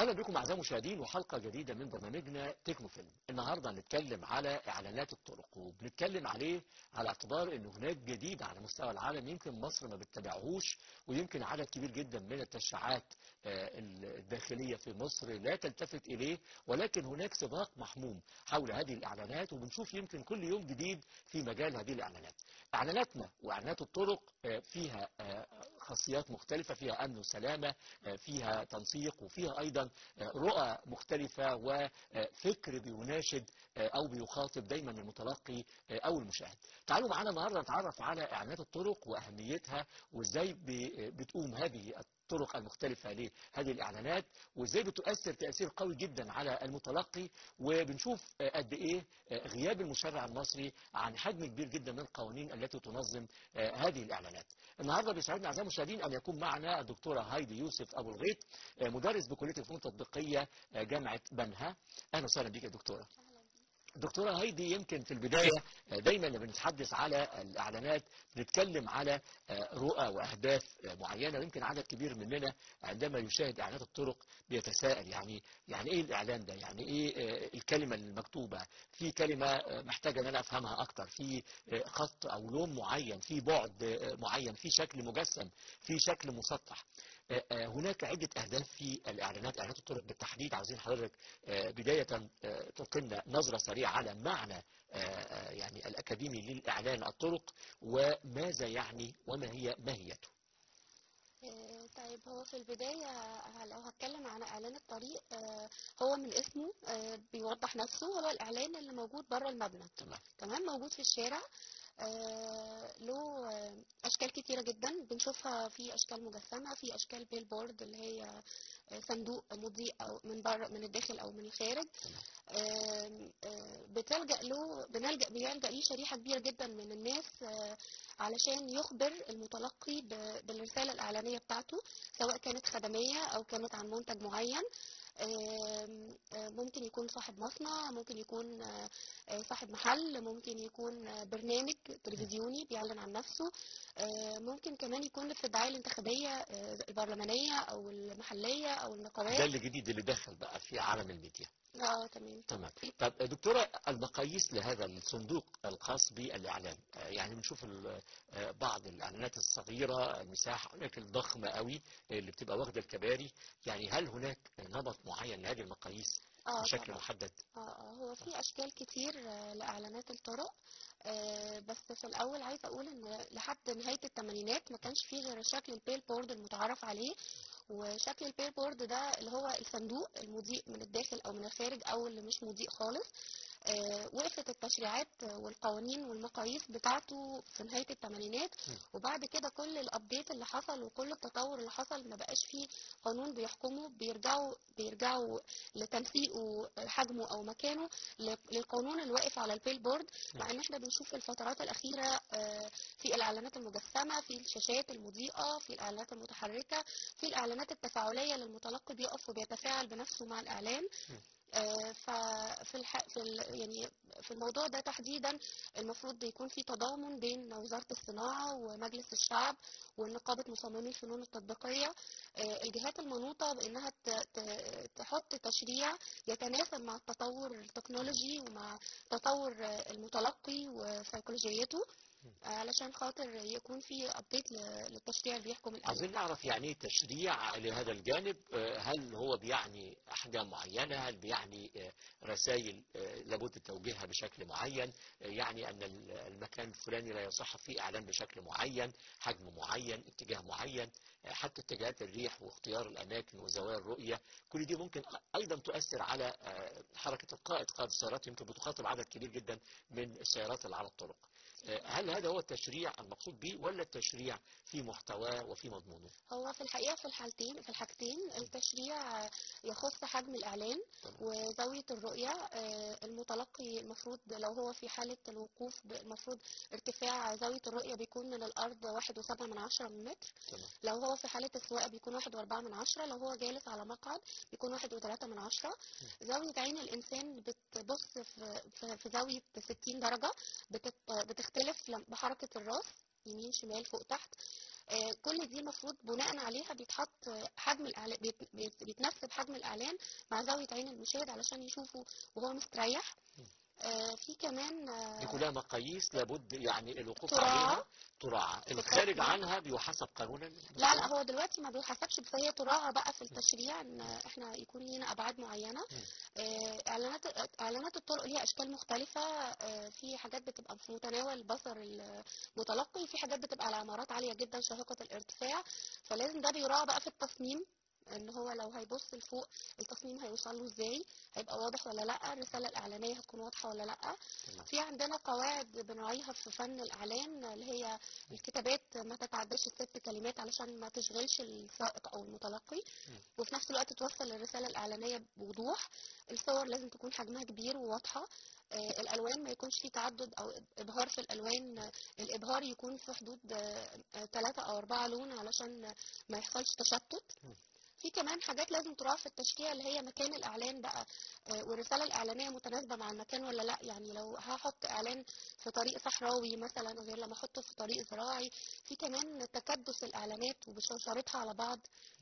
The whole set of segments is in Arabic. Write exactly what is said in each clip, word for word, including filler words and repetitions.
اهلا بكم اعزائي المشاهدين وحلقه جديده من برنامجنا تكنو فيلم. النهارده هنتكلم على اعلانات الطرق، وبنتكلم عليه على اعتبار ان هناك جديد على مستوى العالم يمكن مصر ما بتتابعهوش، ويمكن عدد كبير جدا من التشريعات الداخليه في مصر لا تلتفت اليه، ولكن هناك سباق محموم حول هذه الاعلانات، وبنشوف يمكن كل يوم جديد في مجال هذه الاعلانات. اعلاناتنا واعلانات الطرق فيها خاصيات مختلفه، فيها امن وسلامه، فيها تنسيق، وفيها ايضا رؤى مختلفة وفكر بيناشد او بيخاطب دايما المتلقي او المشاهد. تعالوا معانا النهارده نتعرف على اعلانات الطرق واهميتها، وازاي بتقوم هذه الطرق المختلفة لهذه الإعلانات، وإزاي بتؤثر تأثير قوي جدا على المتلقي. وبنشوف قد إيه غياب المشرع المصري عن حجم كبير جدا من القوانين التي تنظم هذه الإعلانات. النهارده بيسعدنا أعزائي المشاهدين أن يكون معنا الدكتورة هايدي يوسف أبو الغيط، مدرس بكلية الفنون التطبيقية جامعة بنها. أهلا وسهلا بك يا دكتورة. دكتورة هايدي، يمكن في البداية دايما لما بنتحدث على الإعلانات بنتكلم على رؤى وأهداف معينة، ويمكن عدد كبير مننا عندما يشاهد إعلانات الطرق بيتساءل يعني يعني إيه الإعلان ده؟ يعني إيه الكلمة المكتوبة؟ في كلمة محتاجة أن أنا أفهمها أكتر، في خط أو لون معين، في بعد معين، في شكل مجسم، في شكل مسطح. هناك عدة أهداف في الإعلانات، إعلانات الطرق بالتحديد. عاوزين حضرتك بداية تلقي لنا نظرة سريعة على معنى يعني الأكاديمي للإعلان الطرق، وماذا يعني وما هي ماهيته. طيب، هو في البداية لو هتكلم عن إعلان الطريق، هو من اسمه بيوضح نفسه، هو الإعلان اللي موجود بره المبنى. تمام. تمام، موجود في الشارع. آه له آه اشكال كتيره جدا بنشوفها، في اشكال مجسمه، في اشكال بيل بورد اللي هي آه صندوق مضيء او من بره من الداخل او من الخارج. آه آه بتلجأ له بنلجأ بيلجأ ليه شريحه كبيره جدا من الناس آه علشان يخبر المتلقي بالرساله الاعلانيه بتاعته، سواء كانت خدميه او كانت عن منتج معين. ممكن يكون صاحب مصنع، ممكن يكون صاحب محل، ممكن يكون برنامج تلفزيوني بيعلن عن نفسه، ممكن كمان يكون في الدعاية الانتخابية البرلمانية او المحلية او النقابات. ده اللي جديد اللي دخل بقى في عالم الميديا. اه تمام. تمام. طب دكتورة، المقاييس لهذا الصندوق الخاص بالإعلان، يعني بنشوف بعض الإعلانات الصغيرة المساحة، هناك الضخمة قوي اللي بتبقى واخدة الكباري، يعني هل هناك نمط معين لهذه المقاييس آه بشكل طبعا. محدد؟ اه هو في اشكال كتير لاعلانات الطرق، آه بس في الاول عايزه اقول ان لحد نهايه الثمانينات ما كانش فيه غير شكل البيل بورد المتعارف عليه، وشكل البيل بورد ده اللي هو الصندوق المضيء من الداخل او من الخارج او اللي مش مضيء خالص. آه وقفت التشريعات والقوانين والمقاييس بتاعته في نهايه الثمانينات، وبعد كده كل الابديت اللي حصل وكل التطور اللي حصل ما بقاش فيه قانون بيحكمه، بيرجعوا بيرجعوا لتنسيقه حجمه او مكانه للقانون اللي واقف على البيل بورد. مع ان احنا بنشوف في الفترات الاخيره في الاعلانات المجسمه، في الشاشات المضيئه، في الاعلانات المتحركه، في الاعلانات التفاعليه للمتلقي بيقف وبيتفاعل بنفسه مع الاعلان. آه ففي الح... في ال... يعني في الموضوع ده تحديدا المفروض يكون في تضامن بين وزارة الصناعة ومجلس الشعب ونقابة مصممي الفنون التطبيقية، آه الجهات المنوطة بأنها ت... ت... تحط تشريع يتناسب مع التطور التكنولوجي ومع تطور المتلقي وسيكولوجيته، علشان خاطر يكون في ابديت للتشريع اللي بيحكم الإعلان. عايزين نعرف يعني ايه تشريع لهذا الجانب، هل هو بيعني احجام معينه، هل بيعني رسائل لابد توجيهها بشكل معين، يعني ان المكان الفلاني لا يصح فيه اعلان بشكل معين، حجم معين، اتجاه معين، حتى اتجاهات الريح واختيار الاماكن وزوايا الرؤيه، كل دي ممكن ايضا تؤثر على حركه القائد. قائد السيارات يمكن بتخاطب عدد كبير جدا من السيارات اللي على الطرق. هل هذا هو التشريع المقصود به، ولا التشريع في محتواه وفي مضمونه؟ هو في الحقيقة في الحالتين في الحاجتين التشريع يخص حجم الإعلان وزاوية الرؤية. المتلقي المفروض لو هو في حالة الوقوف المفروض ارتفاع زاوية الرؤية بيكون من الأرض واحد وسبعة من عشرة من متر. لو هو في حالة السواقة بيكون واحد وأربعة من عشرة. لو هو جالس على مقعد بيكون واحد وثلاثة من عشرة. زاوية عين الإنسان بتبص في, في زاوية ستين درجة، بتختلف بحركة الراس، يمين شمال فوق تحت. آه، كل دي المفروض بناء عليها بيتحط آه، حجم الاعلان، بيت- بيت- بيتناسب حجم الاعلان مع زاويه عين المشاهد علشان يشوفه وهو مستريح. آه، في كمان دي آه، كلها مقاييس لابد يعني الوقوف تراعى عليها، تراعى، في الخارج التصميم. عنها بيحاسب قانونا. لا لا، هو دلوقتي ما بيحسبش، بس هي تراعى بقى في التشريع ان احنا يكون لينا ابعاد معينه. آه، اعلانات اعلانات الطرق ليها اشكال مختلفه. آه، في حاجات بتبقى في متناول بصر المتلقي، في حاجات بتبقى على عمارات عاليه جدا شاهقه الارتفاع، فلازم ده بيراعى بقى في التصميم، ان هو لو هيبص لفوق التصميم هيوصل له ازاي، هيبقى واضح ولا لا، الرساله الاعلانيه هتكون واضحه ولا لا. في عندنا قواعد بنراعيها في فن الاعلان، اللي هي الكتابات ما تتعداش الست كلمات علشان ما تشغلش السائق او المتلقي، وفي نفس الوقت توصل الرساله الاعلانيه بوضوح. الصور لازم تكون حجمها كبير وواضحه. آه، الالوان ما يكونش فيه تعدد او ابهار في الالوان. آه، الابهار يكون في حدود ثلاثة او أربعة لون علشان ما يحصلش تشتت. في كمان حاجات لازم تراعى في التشريع، اللي هي مكان الاعلان بقى، آه، والرساله الاعلانيه متناسبه مع المكان ولا لا. يعني لو هحط اعلان في طريق صحراوي مثلا غير لما احطه في طريق زراعي. في كمان تكدس الاعلانات وبشوشرتها على بعض.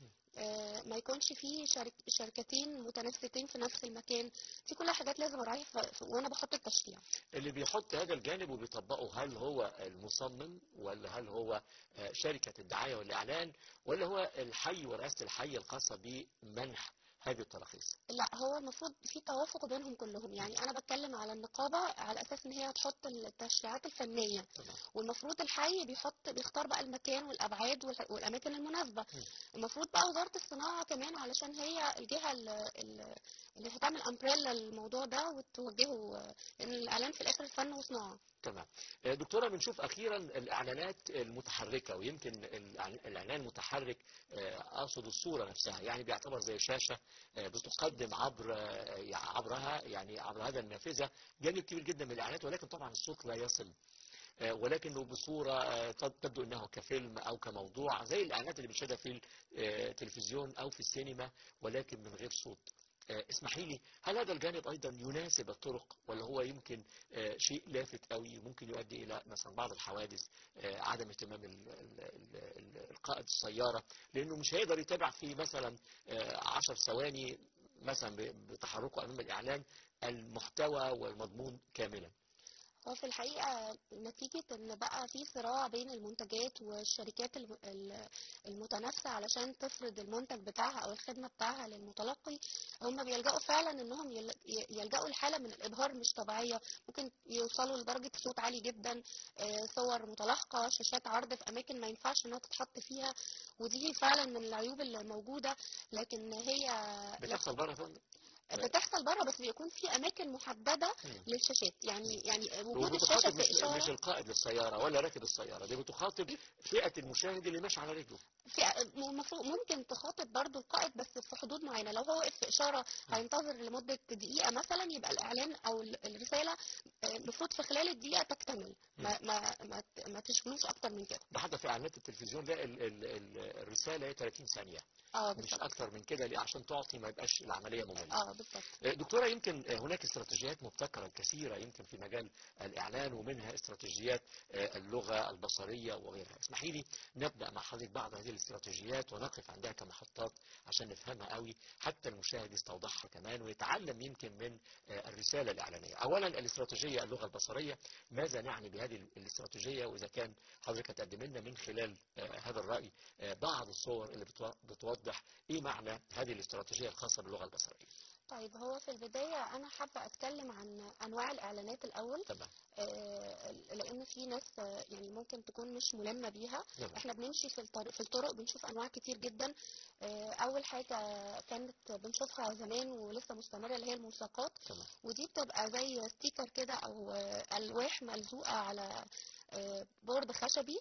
آه، ما يكونش فيه شرك شركتين متنافستين في نفس المكان. دي كلها حاجات لازم اراعيها ف- ف- وانا بحط التشريع. اللي بيحط هذا الجانب وبيطبقه، هل هو المصمم ولا هل هو آه، شركة الدعاية والإعلان ولا هو الحي ورئاسة الحي الخاصة بمنح هذه التراخيص؟ لا، هو المفروض في توافق بينهم كلهم. يعني انا بتكلم على النقابه على اساس ان هي هتحط التشريعات الفنيه، تمام. والمفروض الحي بيحط بيختار بقى المكان والابعاد والح- والاماكن المناسبه. المفروض بقى وزاره الصناعه كمان علشان هي الجهه ال- ال- اللي هتعمل امبريلا للموضوع ده وتوجهه، لان الاعلان في الاخر فن وصناعه. تمام. آه، دكتورة، بنشوف أخيرا الإعلانات المتحركة، ويمكن الإعلان الإعلان المتحرك آه، أقصد الصورة نفسها، يعني بيعتبر زي شاشة آه، بتقدم عبر آه، عبرها يعني عبر هذا النافذة جانب كبير جدا من الإعلانات، ولكن طبعا الصوت لا يصل، آه، ولكنه بصورة آه، تب- تبدو أنه كفيلم أو كموضوع زي الإعلانات اللي بنشاهدها في التلفزيون أو في السينما، ولكن من غير صوت. آه، اسمحي لي، هل هذا الجانب أيضا يناسب الطرق ولا هو يمكن آه، شيء لافت قوي ممكن يؤدي إلى مثلا بعض الحوادث، آه، عدم اهتمام ال- ال- ال- ال- القائد السيارة، لأنه مش هيقدر يتابع في مثلا آه، عشر ثواني مثلا ب- بتحركه أمام الإعلان المحتوى والمضمون كاملا. هو في الحقيقة نتيجة ان بقى في صراع بين المنتجات والشركات الم- ال- المتنافسة علشان تفرض المنتج بتاعها او الخدمة بتاعها للمتلقي، هم بيلجأوا فعلا انهم يل- ي- يلجأوا لحالة من الابهار مش طبيعية. ممكن يوصلوا لدرجة صوت عالي جدا، آه، صور متلاحقة، شاشات عرض في اماكن ما ينفعش انها تتحط فيها، ودي فعلا من العيوب اللي موجودة. لكن هي بتحصل بره يا فندم؟ بتحصل بره، بس بيكون في اماكن محدده مم. للشاشات. يعني يعني وجود الشاشه وبتخاطب مش في مش اشاره. القائد للسيارة ولا راكب السيارة، دي بتخاطب فئة المشاهد اللي ماشي على رجله. في المفروض ممكن تخاطب برضو القائد بس في حدود معينه. لو هو وقف في اشاره هينتظر لمده دقيقه مثلا، يبقى الاعلان او ال- الرساله آه، المفروض في خلال الدقيقه تكتمل، ما ما ما, ت- ما تشغلوش اكتر من كده. ده حتى في اعلانات التلفزيون لا ال ال ال الرسالة هي ثلاثين ثانية، اه مش بالظبط. اكتر من كده، ليه؟ عشان تعطي ما يبقاش العملية مملة. اه بالظبط. دكتورة، يمكن هناك استراتيجيات مبتكرة كثيرة يمكن في مجال الإعلان، ومنها استراتيجيات اللغة البصرية وغيرها. اسمحي لي نبدأ مع حضرتك بعض هذه الاستراتيجيات ونقف عندها كمحطات عشان نفهمها قوي، حتى المشاهد يستوضحها كمان ويتعلم يمكن من الرسالة الإعلانية. أولا الاستراتيجية اللغة البصرية، ماذا نعني بهذه الاستراتيجية؟ وإذا كان حضرتك هتقدم لنا من خلال هذا الرأي بعض الصور اللي بتوضح إيه معنى هذه الاستراتيجية الخاصة باللغة البصرية. طيب، هو في البداية أنا حابة أتكلم عن أنواع الإعلانات الأول. تمام. آه، لأن في ناس آه، يعني ممكن تكون مش ملمة بيها. تمام. إحنا بنمشي في الطريق في الطرق بنشوف أنواع كتير جدا. آه، أول حاجة كانت بنشوفها زمان ولسه مستمرة اللي هي الملصقات. تمام. ودي بتبقى زي ستيكر كده أو آه، ألواح ملزوقة على آه، بورد خشبي.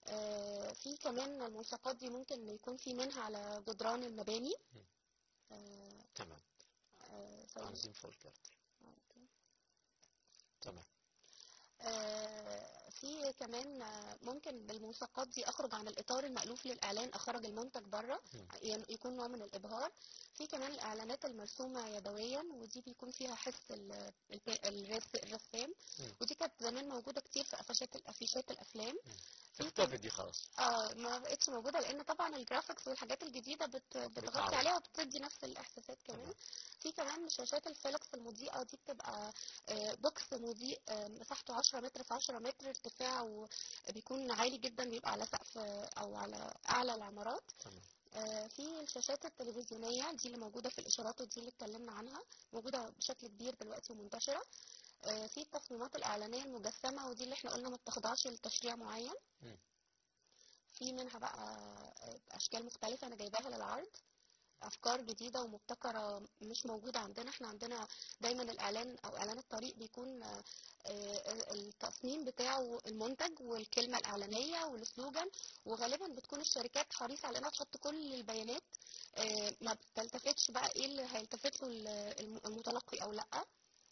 آه، في كمان الملصقات دي ممكن يكون في منها على جدران المباني. آه، تمام. آه، تنظيم فولكر. تمام. آه، في كمان آه، ممكن ممكن بالملصقات دي اخرج عن الاطار المألوف للاعلان، اخرج المنتج بره، مم. يعني يكون نوع من الابهار. في كمان الاعلانات المرسومه يدويا، ودي بيكون فيها حس ال- الب- الرس- الرسام، مم. ودي كانت زمان موجوده كتير في افيشات الافيشات الافلام. مم. في اختفت دي خلاص. اه ما بقتش موجوده، لان طبعا الجرافيكس والحاجات الجديده بت... بتغطي بتعوض. عليها وبتدي نفس الاحساسات كمان. تمام. في كمان شاشات الفيلكس المضيئه، دي بتبقى آه، بوكس مضيء، آه، مساحته عشرة متر في عشرة متر ارتفاع، وبيكون عالي جدا، بيبقى على سقف آه، او على اعلى العمارات. تمام. آه، في الشاشات التلفزيونيه دي اللي موجوده في الاشارات، ودي اللي اتكلمنا عنها، موجوده بشكل كبير دلوقتي ومنتشره. آه، في التصميمات الاعلانيه المجسمه، ودي اللي احنا قلنا ما بتخضعش لتشريع معين. مم. في منها بقى اشكال مختلفه انا جايباها للعرض، افكار جديده ومبتكره مش موجوده عندنا. احنا عندنا دايما الاعلان او اعلان الطريق بيكون آه، آه، التصميم بتاعه المنتج والكلمه الاعلانيه والسلوجان، وغالبا بتكون الشركات حريصه على انها تحط كل البيانات، آه، ما بتلتفتش بقى ايه اللي هيلتفت له الم- المتلقي او لا.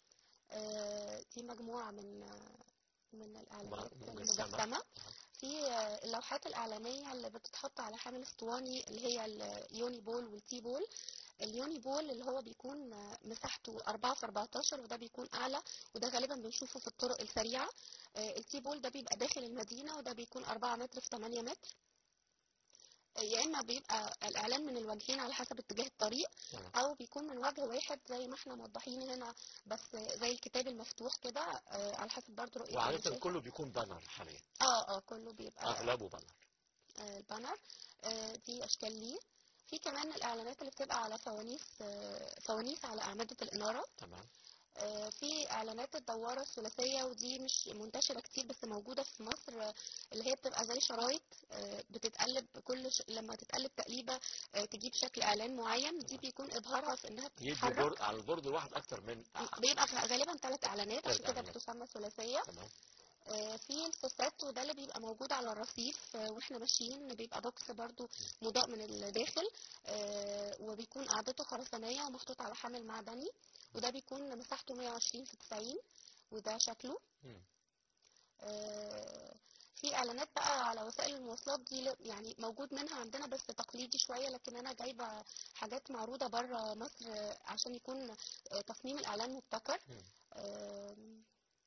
آه، دي مجموعه من من الاعلانات مجسمة. المجسمه. في آه، اللوحات الإعلانية اللي بتتحط على حامل اسطواني، اللي هي اليوني بول والتي بول. اليوني بول اللي هو بيكون آه، مساحته أربعة في أربعتاشر، وده بيكون أعلى، وده غالبا بنشوفه في الطرق السريعة. آه، التي بول ده بيبقى داخل المدينة، وده بيكون أربعة متر في تمانية متر. آه، يا إما بيبقى الإعلان من الوجهين على حسب اتجاه الطريق، تمام. أو بيكون من وجه واحد زي ما احنا موضحين هنا، بس زي الكتاب المفتوح كده، آه، على حسب برضه رؤية وعادة المشاهد. كله بيكون بانر حاليا. اه اه كله بيبقى اغلبه بانر. آه، البانر. آه، دي اشكال ليه. في كمان الاعلانات اللي بتبقى على فوانيس، آه، فوانيس على اعمده الاناره. تمام. آه، في اعلانات الدواره الثلاثيه، ودي مش منتشره كتير بس موجوده في مصر، آه، اللي هي بتبقى زي شرايط، آه، بتتقلب كل ش... لما تتقلب تقليبه آه، تجيب شكل اعلان معين. دي تمام. بيكون ابهارها في انها يدي بتتحرك. بورد على البورد الواحد اكتر من بيبقى غ- غالبا ثلاث اعلانات، ثلاث عشان كده اعلانات. بتسمى ثلاثيه. تمام. آه، في الفوسات، وده اللي بيبقى موجود على الرصيف آه، واحنا ماشيين، بيبقى بوكس برضو مضاء من الداخل، آه، وبيكون قاعدته خرسانية ومحطوط على حامل معدني، وده بيكون مساحته مية وعشرين في تسعين، وده شكله. مم. آه، في اعلانات بقى على وسائل المواصلات، دي ل- يعني موجود منها عندنا بس تقليدي شوية، لكن انا جايبة حاجات معروضة بره مصر آه، عشان يكون آه، تصميم الاعلان مبتكر. مم. آم،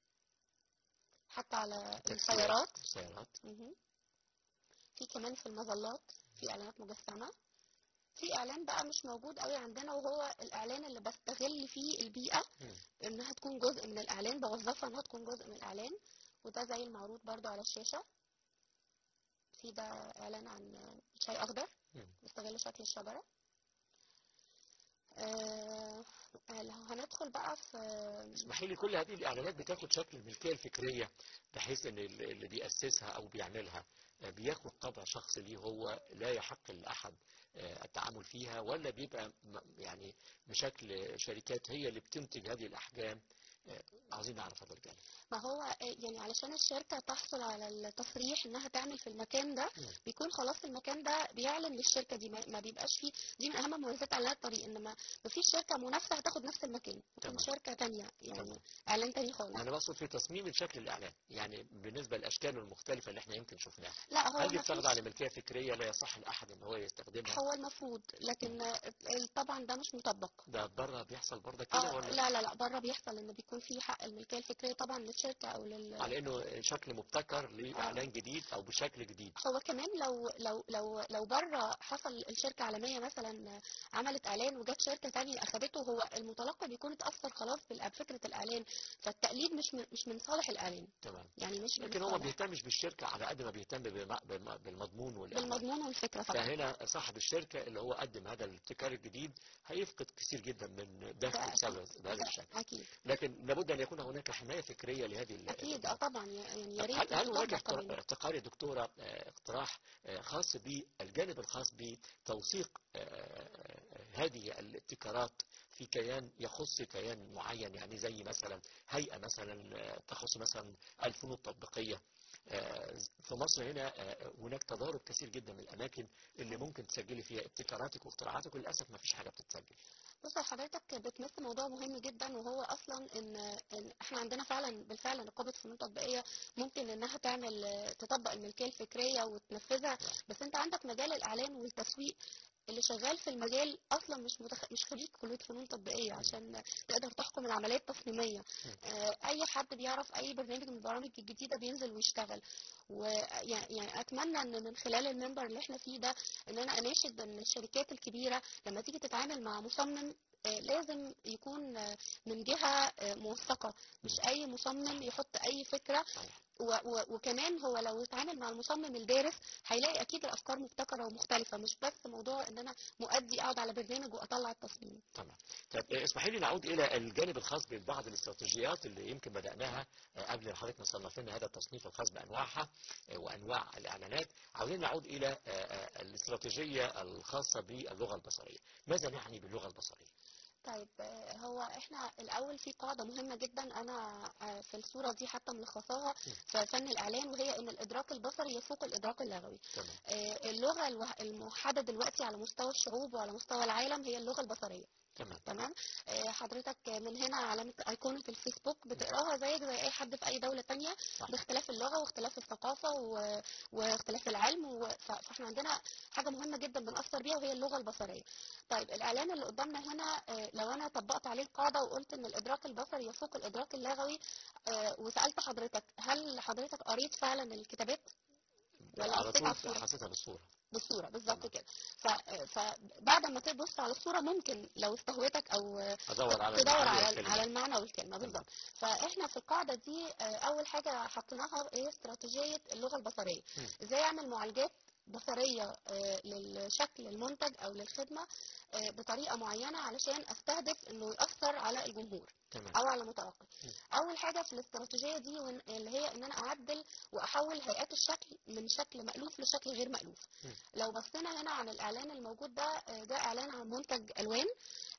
حتى على تاكسيات. السيارات. السيارات. مهم. في كمان في المظلات في اعلانات مجسمه. في اعلان بقى مش موجود قوي عندنا، وهو الاعلان اللي بستغل فيه البيئه، مم. انها تكون جزء من الاعلان، بوظفها انها تكون جزء من الاعلان، وده زي المعروض برضو على الشاشه. في ده اعلان عن شاي اخضر مم. بيستغل شكل الشجره. آه لو هندخل بقى في اسمحي لي، كل هذه الاعلانات بتاخد شكل الملكيه الفكريه، بحيث ان ال- اللي بيأسسها او بيعملها آه، بياخد طبع شخصي ليه، هو لا يحق لاحد آه، التعامل فيها، ولا بيبقى م- يعني بشكل شركات هي اللي بتنتج هذه الاحجام. آه، عاوزين نعرف هذا الجانب. ما هو آه، يعني علشان الشركة تحصل على التصريح انها تعمل في المكان ده، مم. بيكون خلاص المكان ده بيعلن للشركة دي، ما ما بيبقاش فيه. دي من اهم مميزات اعلان الطريق، ان ما ما فيش شركة منافسة هتاخد نفس المكان، تكون تمام. شركة تانية يعني تمام. اعلان تاني خالص. انا بقصد في تصميم الشكل الاعلان، يعني بالنسبه للاشكال المختلفه اللي احنا يمكن شفناها، لا هو هل دي ما بتخضع فيش. لملكيه فكريه لا يصح لاحد ان هو يستخدمها؟ هو المفروض، لكن آه، طبعا ده مش مطبق. ده بره بيحصل برضه كده اه ولا؟ لا لا لا بره بيحصل ان بيكون في حق الملكية الفكرية طبعا للشركة او لل على انه شكل مبتكر آه. لاعلان جديد او بشكل جديد. هو كمان لو لو لو لو بره حصل الشركه عالميه مثلا عملت اعلان وجت شركه تانية اخدته، هو المتلقي بيكون اتاثر خلاص بال- بفكره الاعلان، فالتقليد مش من مش من صالح الاعلان، تمام. يعني مش من لكن هو ما الصالح. بيهتمش بالشركه على قد ما بيهتم بم- بم- بالمضمون والاعلان. بالمضمون والفكره فقط. فهنا صاحب الشركه اللي هو قدم هذا الابتكار الجديد هيفقد كثير جدا من ده دخله اكيد. بسبب بهذا ده الشكل. اكيد. لكن لابد ان يكون هناك حمايه فكريه لهذه ال- اكيد اه الامور. طبعا يعني يا طب ريت هل هل هناك تطبق اقتر- كمان. ابتكار يا دكتوره، آه، اقتراح آه، خاص بالجانب الخاص بتوثيق آه، آه، هذه الابتكارات في كيان يخص كيان معين، يعني زي مثلا هيئه مثلا آه، تخص مثلا الفنون التطبيقيه، آه، في مصر هنا آه، هناك تضارب كثير جدا من الاماكن اللي ممكن تسجلي فيها ابتكاراتك واختراعاتك، وللاسف ما فيش حاجه بتتسجل. بص حضرتك بتمس موضوع مهم جدا، وهو اصلا ان ان احنا عندنا فعلا بالفعل نقابه فنون تطبيقيه ممكن انها تعمل تطبق الملكيه الفكريه وتنفذها، بس انت عندك مجال الاعلان والتسويق اللي شغال في المجال اصلا مش متخ... مش خريج كليه فنون تطبيقيه عشان تقدر تحكم العمليه التصميميه. آه، اي حد بيعرف اي برنامج من البرامج الجديده بينزل ويشتغل. ويعني يعني اتمنى ان من خلال المنبر اللي احنا فيه ده ان انا اناشد ان الشركات الكبيره لما تيجي تتعامل مع مصمم آه، لازم يكون آه، من جهه آه، موثقه، مش اي مصمم يحط اي فكره. و و وكمان هو لو اتعامل مع المصمم الدارس هيلاقي اكيد الافكار مبتكره ومختلفه، مش بس موضوع ان انا مؤدي اقعد على برنامج واطلع التصميم. تمام. طب آه، اسمحي لي نعود الى الجانب الخاص ببعض الاستراتيجيات اللي يمكن بداناها آه، قبل حضرتك ما صنف لنا هذا التصنيف الخاص بانواعها آه، وانواع الاعلانات. عاوزين نعود الى آه، آه، الاستراتيجيه الخاصه باللغه البصريه. ماذا نعني باللغه البصريه؟ طيب آه، هو احنا الاول في قاعده مهمه جدا انا آه، في الصوره دي حتى ملخصاها في فن الاعلان، وهي ان الادراك البصري يفوق الادراك اللغوي. تمام. آه، اللغه الوه- الموحده دلوقتي على مستوى الشعوب وعلى مستوى العالم هي اللغه البصريه. تمام. تمام. آه، حضرتك من هنا علامة أيقونة الفيسبوك بتقراها زيك زي أي حد في أي دولة تانية، صح. باختلاف اللغة واختلاف الثقافة و... واختلاف العلم و... ف... فاحنا عندنا حاجة مهمة جدا بنأثر بيها وهي اللغة البصرية. طيب الإعلان اللي قدامنا هنا آه، لو أنا طبقت عليه القاعدة وقلت إن الإدراك البصري يفوق الإدراك اللغوي، آه، وسألت حضرتك هل حضرتك قريت فعلا الكتابات ولا على قصيت على طول الصورة؟ حسيتها بالصوره. بالصورة بالظبط كده. ف... فبعد ما تبص على الصورة ممكن لو استهوتك او ادور على تدور المعاني على والكلمات. على المعنى والكلمة تمام. بالظبط. فاحنا في القاعدة دي آه، اول حاجة حطيناها هي استراتيجية اللغة البصرية. مم. ازاي اعمل معالجات بصرية آه، للشكل المنتج او للخدمة آه، بطريقة معينة علشان استهدف انه يأثر على الجمهور تمام. او على المتلقي. مم. اول حاجة في الاستراتيجية دي وإن- اللي هي ان انا اعدل واحول هيئات الشكل من شكل مألوف لشكل غير مألوف. مم. لو بصينا هنا عن الاعلان الموجود ده آه، ده اعلان عن منتج الوان.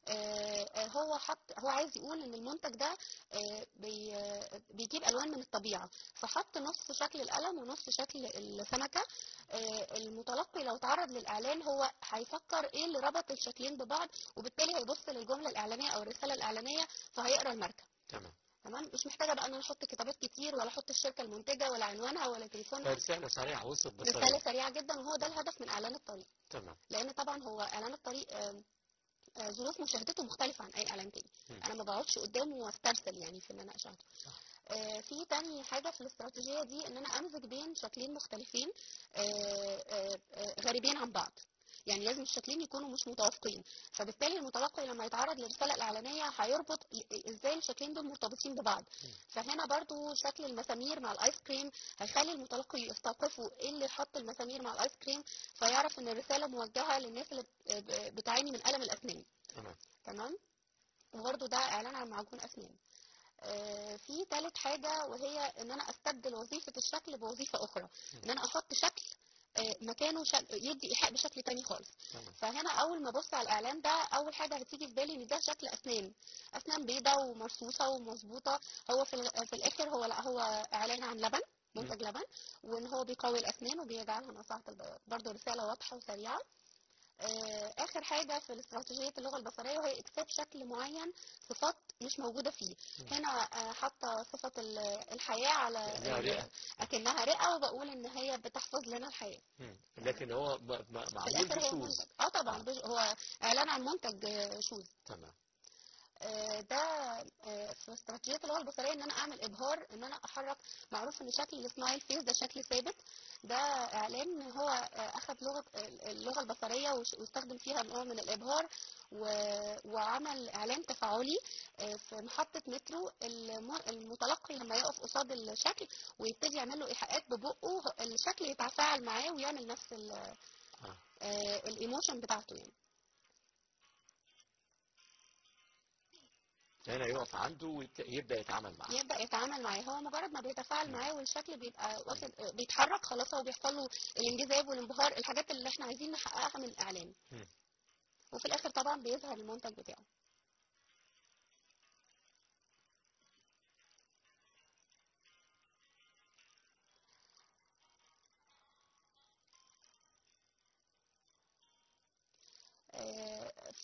آه، آه، هو حط هو عايز يقول ان المنتج ده آه، بي- آه، بيجيب الوان من الطبيعه، فحط نص شكل القلم ونص شكل السمكه. آه، المتلقي لو تعرض للاعلان هو هيفكر ايه اللي ربط الشكلين ببعض، وبالتالي هيبص للجمله الاعلانيه او الرساله الاعلانيه فهيقرا الماركه. تمام. تمام. مش محتاجه بقى ان انا احط كتابات كتير ولا احط الشركه المنتجه ولا عنوانها ولا تليفونها. فرسالة سريعة وصلت رساله بسرعة. سريعه جدا، وهو ده الهدف من اعلان الطريق. تمام. لان طبعا هو اعلان الطريق آه، آه، ظروف مشاهدته مختلفه عن اي اعلان تاني. مم. انا ما بقعدش قدامه واسترسل يعني في ان انا اشاهده. صح. آه، في تاني حاجه في الاستراتيجيه دي ان انا امزج بين شكلين مختلفين آه، آه، آه، غريبين عن بعض. يعني لازم الشكلين يكونوا مش متوافقين، فبالتالي المتلقي لما يتعرض للرساله الاعلانيه هيربط ي- ازاي الشكلين دول مرتبطين ببعض. مم. فهنا برضو شكل المسامير مع الايس كريم هيخلي المتلقي يستوقفه ايه اللي حط المسامير مع الايس كريم، فيعرف ان الرساله موجهه للناس اللي ب- بتعاني من الم الاسنان. تمام. تمام. وبرضو ده اعلان عن معجون اسنان. آه، في ثالث حاجة وهي ان انا استبدل وظيفة الشكل بوظيفة اخرى، ان انا احط شكل آه، مكانه شك... يدي ايحاء بشكل تاني خالص. تمام. فهنا اول ما ابص على الاعلان ده اول حاجة هتيجي في بالي ان ده شكل اسنان، اسنان بيضة ومرصوصة ومظبوطة. هو في, ال... في الاخر هو لا هو اعلان عن لبن، منتج لبن، وان هو بيقوي الاسنان وبيجعلها ناصعة البياض. برضه رسالة واضحة وسريعة. آه، اخر حاجه في الاستراتيجيه اللغه البصريه وهي اكساب شكل معين صفات مش موجوده فيه. مم. هنا آه، حاطه صفه ال- الحياه على كأنها ال- رئة. اكنها رئه، وبقول ان هي بتحفظ لنا الحياه. مم. لكن هو م- م- في معمول الاخر هو بشوز. منتج اه طبعا آه. بج- هو اعلان عن منتج آه، شوز. تمام. آه، ده آه، في استراتيجيه اللغه البصريه ان انا اعمل ابهار، ان انا احرك. معروف ان شكل السمايل فيس ده شكل ثابت. ده اعلان هو آه، اخذ لغه اللغه البصريه وش- واستخدم فيها نوع من الابهار و- وعمل اعلان تفاعلي آه، في محطه مترو. الم- المتلقي لما يقف قصاد الشكل ويبتدي يعمل له ايحاءات ببقه الشكل يتفاعل معاه ويعمل نفس ال- آه. آه، الايموشن بتاعته يعني. هنا يقف عنده ويبدأ يتعامل معاه. يبدأ يتعامل معاه. هو مجرد ما بيتفاعل مم. معاه والشكل بيبقى واخد بيتحرك خلاص، هو بيحصل له الانجذاب والانبهار، الحاجات اللي احنا عايزين نحققها من الاعلان. مم. وفي الاخر طبعا بيظهر المنتج بتاعه.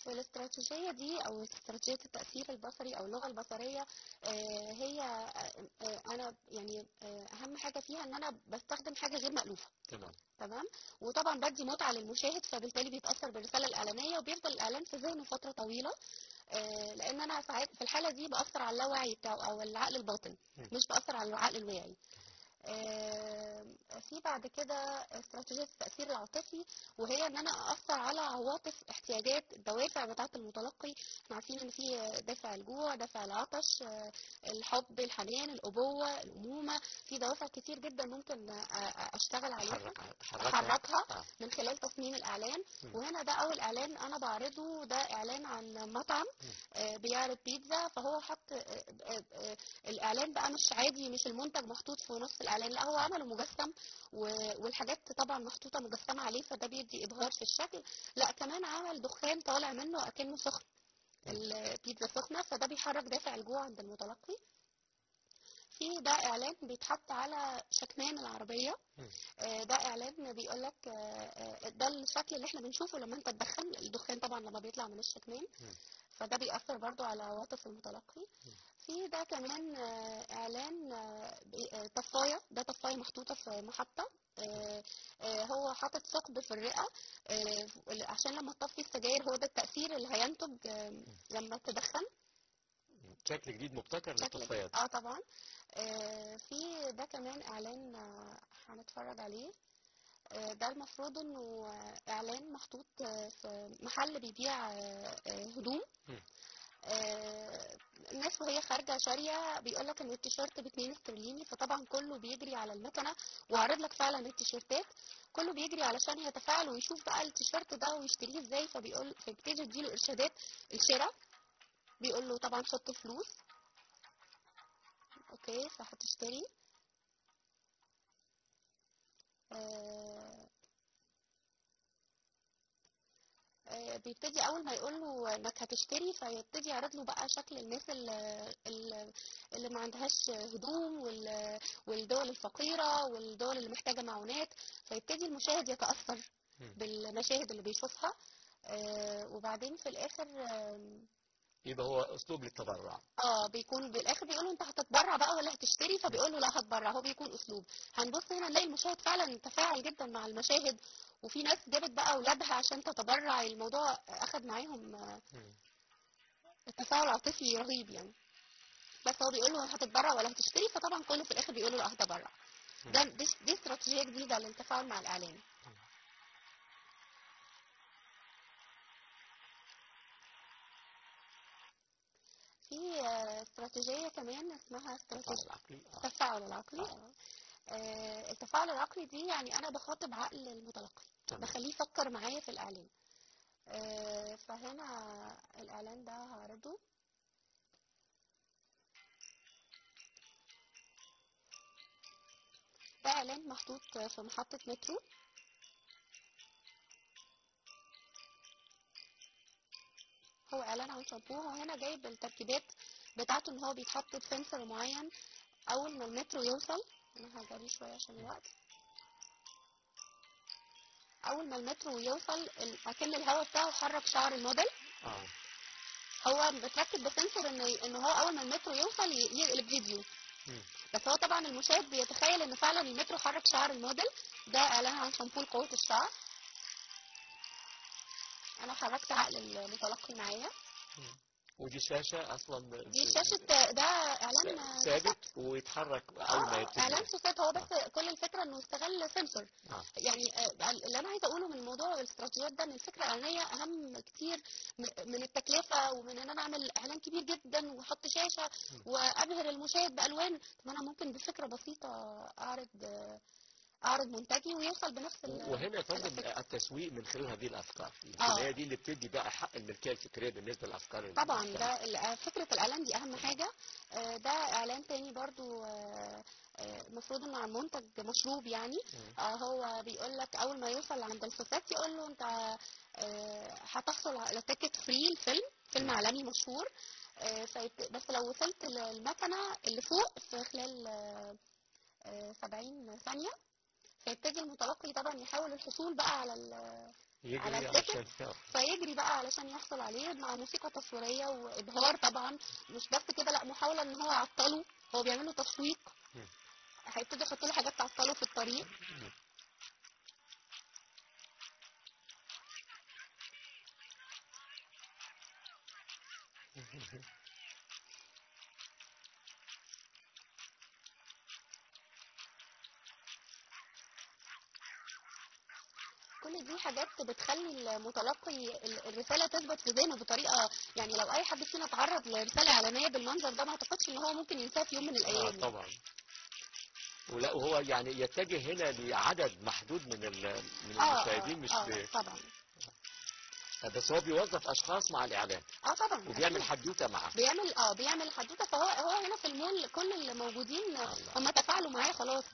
والاستراتيجية دي أو استراتيجية التأثير البصري أو اللغة البصرية آه، هي آه، آه، أنا يعني آه، أهم حاجة فيها إن أنا بستخدم حاجة غير مألوفة. تمام. تمام. وطبعا بدي متعة للمشاهد، فبالتالي بيتأثر بالرسالة الإعلانية وبيفضل الإعلان في ذهنه فترة طويلة. آه، لأن أنا ساعات في الحالة دي بأثر على اللاوعي بتاعه أو العقل الباطن، م. مش بأثر على العقل الواعي. آه، في بعد كده استراتيجية التأثير العاطفي، وهي ان انا اثر على عواطف، احتياجات، الدوافع بتاعة المتلقي. احنا عارفين ان في دافع الجوع، دافع العطش، آه، الحب، الحنان، الابوة، الامومة. في دوافع كتير جدا ممكن آه، آه، اشتغل عليها، حركها احركها آه. من خلال تصميم الاعلان. م. وهنا ده اول اعلان انا بعرضه، ده اعلان عن مطعم م. آه، بيعرض بيتزا. فهو حط آه، آه، آه، الاعلان بقى مش عادي، مش المنتج محطوط في نص الاعلان، لا هو عمله مجسم، و- والحاجات طبعا محطوطه مجسمه عليه، فده بيدي ابهار في الشكل. لا كمان عمل دخان طالع منه اكنه سخن، البيتزا سخنه، فده بيحرك دافع الجوع عند المتلقي. في ده اعلان بيتحط على شكمان العربيه. م. آه، ده اعلان بيقول لك ده الشكل اللي احنا بنشوفه لما انت تدخن، الدخان طبعا لما بيطلع من الشكمان، م. فده بيأثر برضو على عواطف المتلقي. في ده كمان آه، اعلان آه، بي- آه، طفايه، ده طفايه محطوطه في محطه. آه، آه، هو حاطط ثقب في الرئه آه، عشان لما تطفي السجاير، هو ده التأثير اللي هينتج آه، لما تدخن. شكل جديد مبتكر شكل للطفايات. اه طبعا. آه، في ده كمان اعلان آه، هنتفرج عليه. آه، ده المفروض انه آه، اعلان محطوط آه، في محل بيبيع آه، آه، هدوم. م. آه، الناس وهي خارجه شاريه بيقول لك ان التيشيرت ب اتنين استرليني، فطبعا كله بيجري على المكنه وعرض لك فعلا التيشيرتات، كله بيجري علشان يتفاعل ويشوف بقى التيشيرت ده ويشتريه ازاي. فبيقول فيبتدي يديله ارشادات الشراء، بيقول له طبعا حط فلوس، اوكي فهتشتري. آه، آه، بيبتدي اول ما يقول له انك هتشتري، فيبتدي يعرض له بقى شكل الناس اللي, اللي ما عندهاش هدوم، وال- والدول الفقيره والدول اللي محتاجه معونات. فيبتدي المشاهد يتاثر م. بالمشاهد اللي بيشوفها. آه، وبعدين في الاخر آم، يبقى هو اسلوب للتبرع. اه بيكون بالاخر بيقولوا انت هتتبرع بقى ولا هتشتري، فبيقول له لا هتبرع. هو بيكون اسلوب. هنبص هنا نلاقي المشاهد فعلا تفاعل جدا مع المشاهد، وفي ناس جابت بقى اولادها عشان تتبرع. الموضوع اخد معاهم آه، م. تفاعل عاطفي رهيب يعني. بس هو بيقول له هتتبرع ولا هتشتري، فطبعا كله في الاخر بيقول له لا هتبرع. ده دي, دي استراتيجيه جديده للتفاعل مع الاعلان. في آه، استراتيجيه كمان اسمها التفاعل استراتيجيه العقلي. آه. التفاعل العقلي. آه. آه. آه، التفاعل العقلي دي يعني انا بخاطب عقل المتلقي، تمام. بخليه يفكر معايا في الاعلان. آه، فهنا الاعلان ده هعرضه. ده اعلان محطوط في محطة مترو. هو اعلان عن شامبو، وهنا جايب التركيبات بتاعته ان هو بيتحط في سنسور معين اول ما المترو يوصل. انا هجري شوية عشان الوقت. اول ما المترو يوصل ال- اكن الهواء بتاعه حرك شعر الموديل. اه. هو متركب بسنسور ان ان هو اول ما المترو يوصل ي- يقلب فيديو. م. بس هو طبعا المشاهد بيتخيل ان فعلا المترو حرك شعر الموديل. ده اعلان عن شامبو لقوة الشعر. انا حركت عقل المتلقي معايا. م. ودي شاشة اصلا دي شاشة، ده اعلان س- سوسات. ثابت ويتحرك اه اول ما اه يبتدي. اعلان سوسات. هو بس آه. كل الفكرة انه استغل سنسور. آه. يعني آه، اللي انا عايزه اقوله من الموضوع الاستراتيجيات ده، ان الفكره الاعلانيه اهم كتير م- من التكلفه، ومن ان انا اعمل اعلان كبير جدا واحط شاشه م. وابهر المشاهد بالوان. طب انا ممكن بفكره بسيطه اعرض اعرض منتجي ويوصل بنفس ال- وهنا يا فندم الافكت. التسويق من خلال هذه الافكار، يمكن اه هي دي اللي بتدي بقى حق الملكيه الفكريه بالنسبه للافكار طبعا المختلفه. ده ال- فكره الاعلان دي اهم حاجه. آه، ده اعلان تاني برضو آه، آه، المفروض انه عن منتج مشروب يعني. م. آه، هو بيقول لك اول ما يوصل عند السوسات يقول له انت آه، هتحصل على تيكت فري الفيلم، فيلم م. عالمي مشهور. آه، فيبت- بس لو وصلت للمكنه اللي فوق في خلال آه، آه، سبعين ثانيه، فيبتدي المتلقي طبعا يحاول الحصول بقى على ال- على يجري التيكت، علشان فيجري بقى علشان يحصل عليه مع موسيقى تصويريه وابهار طبعا. مش بس كده، لا، محاوله ان هو يعطله، هو بيعمل له تسويق، مم. هيبتدي يحط له حاجات تعطله في الطريق. كل دي حاجات بتخلي المتلقي ال- الرساله تثبت في ذهنه بطريقه، يعني لو اي حد فينا اتعرض لرساله اعلانيه بالمنظر ده ما اعتقدش ان هو ممكن ينساها في يوم من اه الايام. طبعا. ولا وهو يعني يتجه هنا لعدد محدود من ال- من اه اه المشاهدين، مش اه ب... طبعا. بس هو بيوظف اشخاص مع الاعلان اه طبعا وبيعمل أكيد. حدوته معاه. بيعمل اه بيعمل حدوته، فهو هو هنا في المول كل اللي موجودين الله. هم تفاعلوا معاه خلاص.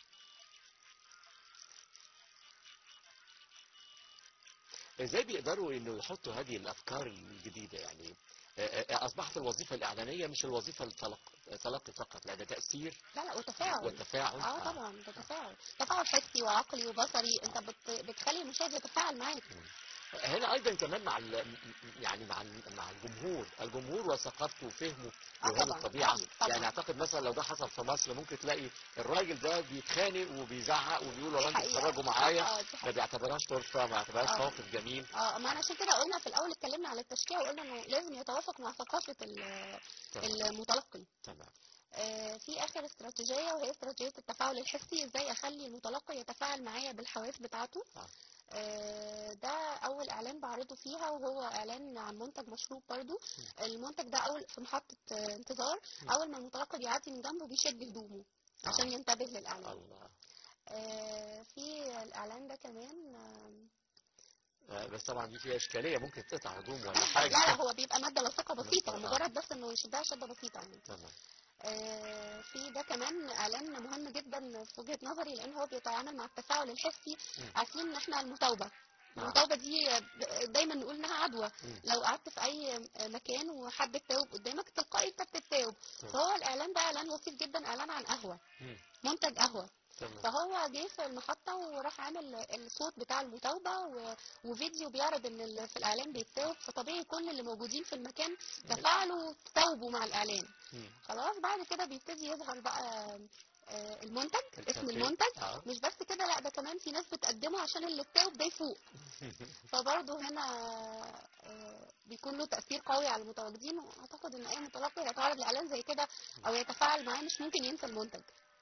ازاي بيقدروا انه يحطوا هذه الافكار الجديده؟ يعني آه، آه، اصبحت الوظيفه الاعلانيه مش الوظيفه التلقي تلقي فقط، لا ده تاثير لا لا، وتفاعل. وتفاعل. اه اه طبعا، ده تفاعل، تفاعل حسي وعقلي وبصري، انت بت... بتخلي المشاهد يتفاعل معاك. هنا ايضا كمان مع ال- يعني مع ال- مع الجمهور الجمهور وثقافته وفهمه اه لهذه طبعا الطبيعه. اكيد طبعا. يعني اعتقد مثلا لو ده حصل في مصر ممكن تلاقي الراجل ده بيتخانق وبيزعق وبيقول دي والله انتوا حقيقة. بتتفرجوا معايا، اه دي ما حقيقة. بيعتبرهاش طرفه، ما بيعتبرهاش اه موقف جميل. اه ما انا عشان كده قلنا في الاول اتكلمنا على التشجيع وقلنا انه لازم يتوافق مع ثقافة ال- تمام المتلقي. تمام. آه، في اخر استراتيجيه وهي استراتيجيه التفاعل الحسي، ازاي اخلي المتلقي يتفاعل معايا بالحواس بتاعته. آه. آه، ده اول اعلان بعرضه فيها، وهو اعلان عن منتج مشروب برضو. المنتج ده اول في محطه آه، انتظار، م. اول ما المتلقي بيعدي من جنبه بيشد هدومه عشان آه. ينتبه للاعلان. الله. آه، في الاعلان ده كمان آه، آه، بس طبعا دي فيها اشكاليه، ممكن تقطع هدوم ولا لا حاجه. لا، هو بيبقى ماده لاصقه بسيطه، آه. مجرد بس انه يشدها شده بسيطه يعني. تمام. آه، في ده كمان اعلان مهم جدا في وجهة نظري، لان هو بيتعامل مع التفاعل الحسي. م. عارفين ان احنا المتوبة آه. المتوبة دي دايما نقول انها عدوى. م. لو قعدت في اي مكان وحد اتاوب قدامك تلقائي انت بتتاوب. تمام. فهو الاعلان ده اعلان لطيف جدا، اعلان عن قهوة، م. منتج قهوة. تمام. فهو جه في المحطة وراح عامل الصوت بتاع المتوبة و- وفيديو بيعرض ان ال- في الاعلان بيتاوب، فطبيعي كل اللي موجودين في المكان تفاعلوا وتوبوا مع الاعلان. م. خلاص بعد كده بيبتدي يظهر بقى آه، المنتج، اسم الكافيه. المنتج. آه. مش بس كده، لا، ده كمان في ناس بتقدمه عشان اللي التاوب ده يفوق. فبرضه هنا آه، بيكون له تأثير قوي على المتواجدين، واعتقد ان اي متلقي هيتعرض لاعلان زي كده او يتفاعل معاه مش ممكن ينسى المنتج.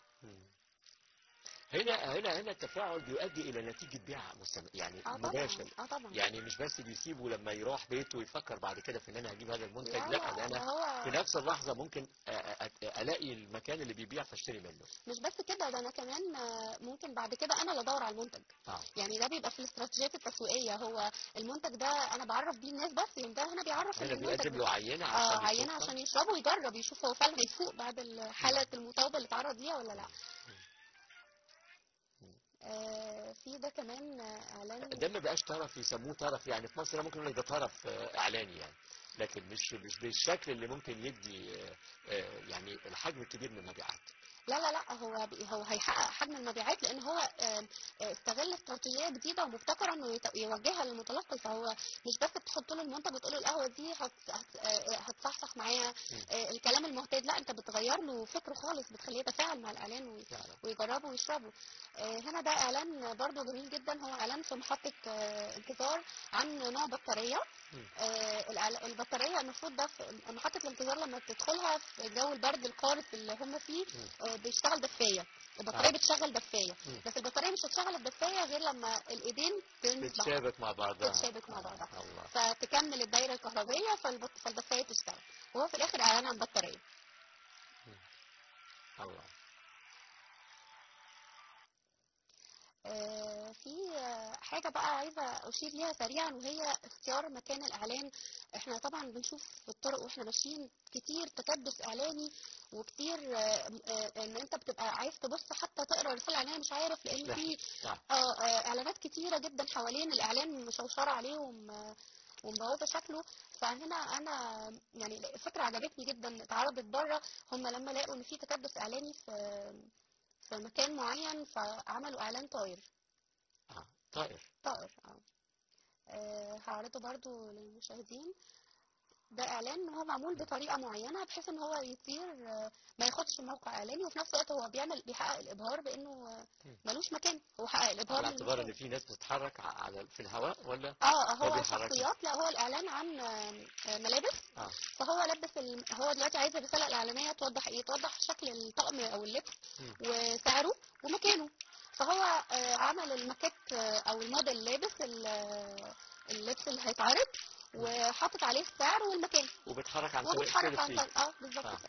هنا هنا هنا التفاعل بيؤدي الى نتيجه بيع مستمر، يعني اه مباشر. طبعا اه طبعا. يعني مش بس بيسيبه لما يروح بيته ويفكر بعد كده في ان انا هجيب هذا المنتج، لا لا، ده لا، ده انا هو في نفس اللحظه ممكن أ- أ- الاقي المكان اللي بيبيع فاشتري منه. مش بس كده، ده انا كمان آه، ممكن بعد كده انا اللي ادور على المنتج. اه يعني ده بيبقى في الاستراتيجيات التسويقيه، هو المنتج ده انا بعرف بيه الناس، بس يعني ده هنا بيعرف ان هنا المنتج بيقدم له عينه اه عشان عينه يشوفها. عشان يشربه ويجرب يشوف هو فعلا هيفوق بعد حاله المتوبه اللي اتعرض ليها ولا لا. آه، في ده كمان آه، اعلان. ده ما بقاش طرف يسموه طرف، يعني في مصر ممكن يقول لك ده طرف آه، اعلاني يعني، لكن مش مش بالشكل اللي ممكن يدي آه، آه، يعني الحجم الكبير من المبيعات. لا لا لا، هو بي- هو هيحقق حجم المبيعات، لان هو آه، آه، استغل استراتيجيه جديده ومبتكره انه يت- يوجهها للمتلقي. فهو مش بس بتحط له المنتج وتقول له القهوه دي هت- هت- آه، هتصحصح معاه آه، الكلام المعتاد، لا، انت بتغير له فكره خالص، بتخليه يتفاعل مع الاعلان وي- فعلا. ويجربه ويشربه. آه، هنا ده اعلان برضو جميل جدا، هو اعلان في محطه آه، انتظار عن نوع بطاريه. آه، الإعلا- البطاريه المفروض ده في محطه الانتظار لما بتدخلها في جو البرد القارس اللي هم فيه آه، بيشتغل دفايه. البطاريه آه. بتشغل دفايه، مم. بس البطاريه مش هتشغل الدفايه غير لما الايدين تلمس بعض، تتشابك مع بعضها. تتشابك مع بعضها، آه. الله. فتكمل الدايره الكهربائيه فالبط- فالدفايه تشتغل. وهو في الاخر اعلان عن بطاريه. الله. آه، في آه، حاجة بقى عايزة أشير ليها سريعا، وهي اختيار مكان الإعلان. احنا طبعا بنشوف في الطرق واحنا ماشيين كتير تكدس إعلاني، وكتير آه، آه، ان انت بتبقى عايز تبص حتى تقرا رسالة إعلانية مش عارف، لأن في صح. آه، آه، إعلانات كتيرة جدا حوالين الإعلان مشوشرة عليهم آه، ومبوظة شكله. فهنا أنا يعني فكرة عجبتني جدا اتعرضت بره، هم لما لقوا إن في تكدس إعلاني في في مكان معين فعملوا إعلان طاير. اه طائر. طائر اه اعرضه برضو للمشاهدين. ده اعلان هو معمول بطريقه معينه بحيث ان هو يطير، آه، ما ياخدش موقع اعلاني، وفي نفس الوقت هو بيعمل بيحقق الابهار بانه آه، مم. ملوش مكان، هو حقق الابهار على اعتبار للمشاهد. ان في ناس بتتحرك على في الهواء ولا اه ما هو بيحركش؟ شخصيات، لا هو الاعلان عن آه، آه، ملابس. اه فهو لبس ال... هو دلوقتي عايز الرساله الاعلانيه توضح ايه، توضح شكل الطقم او اللبس مم. وسعره ومكانه. فهو آه، عمل الماكيت، آه، او الموديل لابس ال- آه، اللبس اللي هيتعرض، وحاطط عليه السعر والمكان، وبتحرك عن طريق وبتحرك عن السيلفي. طريق اه بالظبط اه كده.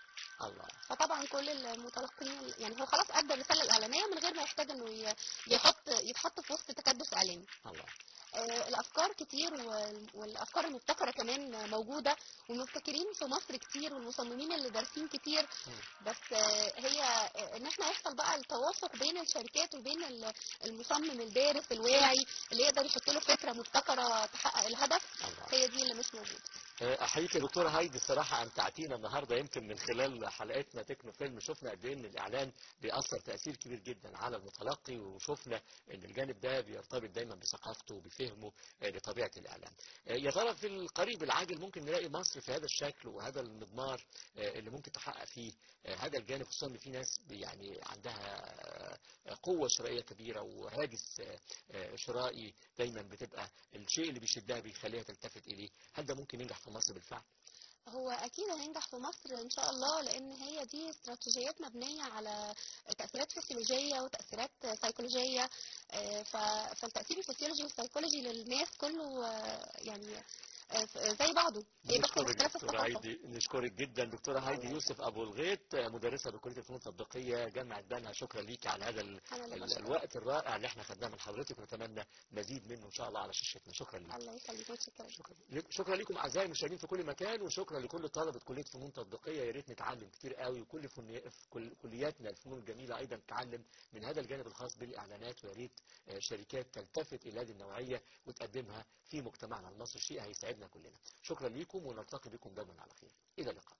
الله. فطبعا كل المتلقين يعني هو خلاص ادى الرساله الاعلانيه من غير ما يحتاج انه ي- يحط يتحط في وسط تكدس اعلاني. الله. آه، الافكار كتير، وال- والافكار المبتكره كمان موجوده، والمبتكرين في مصر كتير، والمصممين اللي دارسين كتير. مم. بس آه، هي آه، ان احنا يحصل بقى التوافق بين الشركات وبين ال- المصمم الدارس الواعي اللي يقدر يحط له فكره مبتكره تحقق الهدف، الله. هي دي اللي مش موجوده. احييك يا دكتوره هايدي، الصراحه امتعتينا النهارده. يمكن من خلال حلقتنا تكنو فيلم شفنا قد ايه ان الاعلان بيأثر تأثير كبير جدا على المتلقي، وشفنا ان الجانب ده بيرتبط دايما بثقافته وبفهمه آه، لطبيعه الاعلان. آه، يا ترى في القريب العاجل ممكن نلاقي مصر في هذا الشكل وهذا المضمار آه، اللي ممكن تحقق فيه آه، هذا الجانب، خصوصا ان في ناس يعني عندها آه، قوه شرائيه كبيره وهاجس آه، آه، شرائي دايما بتبقى الشيء اللي بيشدها بيخليها تلتفت اليه. هل ده ممكن ينجح في مصر بالفعل؟ هو اكيد هينجح في مصر ان شاء الله، لان هي دي استراتيجيات مبنيه على تاثيرات فسيولوجيه وتاثيرات سيكولوجيه. آه، ف- فالتاثير الفسيولوجي والسيكولوجي للناس كله آه، يعني آه، زي بعضه، هي بس نشكرك اختلاف دكتورة الثقافه. هايدي، نشكرك جدا دكتورة هايدي الله يوسف يخليك. أبو الغيط، مدرسة بكلية الفنون التطبيقية جامعة بنها. شكرا ليك على هذا ال... انا اللي ال... بشكرك. الوقت الرائع اللي احنا خدناه من حضرتك، ونتمنى مزيد منه إن شاء الله على شاشتنا. شكرا ليك. الله يخليك، متشكره. شكرا شكرا لكم اعزائي المشاهدين في كل مكان، وشكرا لكل طلبه كليه فنون تطبيقيه. يا ريت نتعلم كتير قوي، وكل فني... في كل كلياتنا الفنون الجميله ايضا تتعلم من هذا الجانب الخاص بالاعلانات. ويا ريت آه، شركات تلتفت الى هذه النوعيه وتقدمها في مجتمعنا المصري، شيء هيسعدنا كلنا. شكرا لكم، ونلتقي بكم دوما على خير. الى اللقاء.